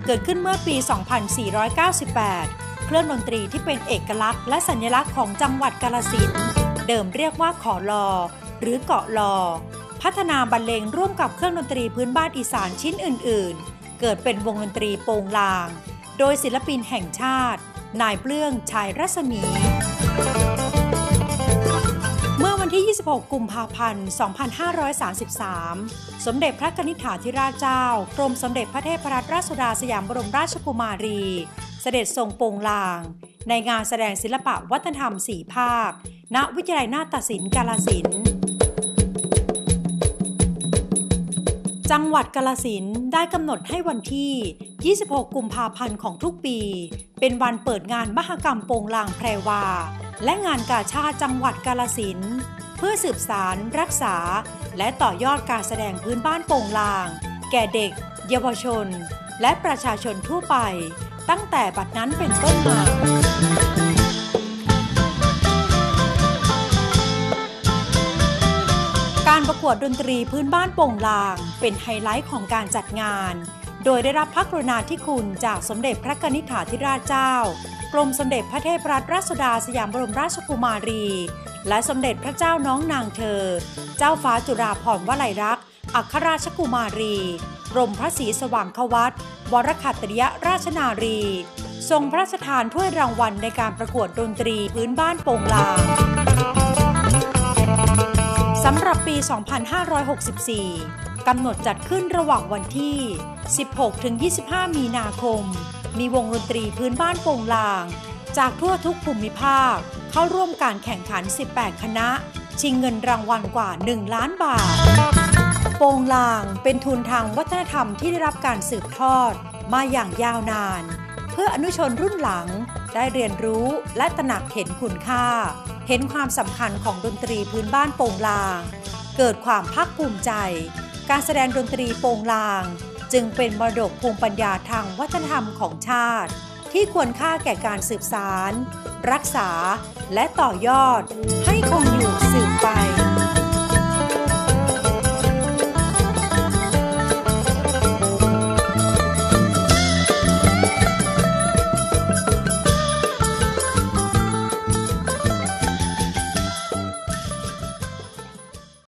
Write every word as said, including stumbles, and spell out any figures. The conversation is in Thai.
เกิดขึ้นเมื่อปี สองพันสี่ร้อยเก้าสิบแปด เครื่องดนตรีที่เป็นเอกลักษณ์และสัญลักษณ์ของจังหวัดกาฬสินธุ์เดิมเรียกว่าขอลอหรือเกาะลอพัฒนาบรรเลงร่วมกับเครื่องดนตรีพื้นบ้านอีสานชิ้นอื่นๆเกิดเป็นวงดนตรีโปงลางโดยศิลปินแห่งชาตินายเปลื้องชายรัศมีเมื่อวันที่ ยี่สิบหก กุมภาพันธ์ สองพันห้าร้อยสามสิบสาม สมเด็จพระกนิษฐาธิราชเจ้ากรมสมเด็จพระเทพรัตนราชสุดาสยามบรมราชกุมารีเสด็จทรงโปงลางในงานแสดงศิลปะวัฒนธรรมสี่ภาคณวิทยาลัยนาฏศิลป์กาฬสินธุ์จังหวัดกาฬสินธุ์ได้กำหนดให้วันที่ ยี่สิบหก กุมภาพันธ์ของทุกปีเป็นวันเปิดงานมหกรรมโปงลางแพรวาและงานกาชาดจังหวัดกาฬสินธุ์เพื่อสืบสานรักษาและต่อยอดการแสดงพื้นบ้านโปงลางแก่เด็กเยาวชนและประชาชนทั่วไปตั้งแต่บัดนั้นเป็นต้นมาการประกวดดนตรีพื้นบ้านโปงลางเป็นไฮไลท์ของการจัดงานโดยได้รับพระกรุณาธิคุณจากสมเด็จพระกนิษฐาธิราชเจ้ากรมสมเด็จพระเทพรัตนราชสุดาสยามบรมราชกุมารีและสมเด็จพระเจ้าน้องนางเธอเจ้าฟ้าจุฬาภรณ์วลัยลักษณ์อัครราชกุมารีกรมพระศรีสว่างควัตรวรคัตติยราชนารีทรงพระราชทานถ้วยรางวัลในการประกวดดนตรีพื้นบ้านโปงลางสำหรับปี สองพันห้าร้อยหกสิบสี่ กำหนดจัดขึ้นระหว่างวันที่ สิบหกถึงยี่สิบห้า มีนาคมมีวงดนตรีพื้นบ้านโปงลางจากทั่วทุกภูมิภาคเข้าร่วมการแข่งขัน สิบแปด คณะชิงเงินรางวัลกว่า หนึ่ง ล้านบาทโปงลางเป็นทุนทางวัฒนธรรมที่ได้รับการสืบทอดมาอย่างยาวนานเพื่ออนุชนรุ่นหลังได้เรียนรู้และตระหนักเห็นคุณค่าเห็นความสำคัญของดนตรีพื้นบ้านโปงลางเกิดความภาคภูมิใจการแสดงดนตรีโปงลางจึงเป็นมรดกภูมิปัญญาทางวัฒนธรรมของชาติที่ควรค่าแก่การสืบสานรักษาและต่อยอดให้คงอยู่สืบไป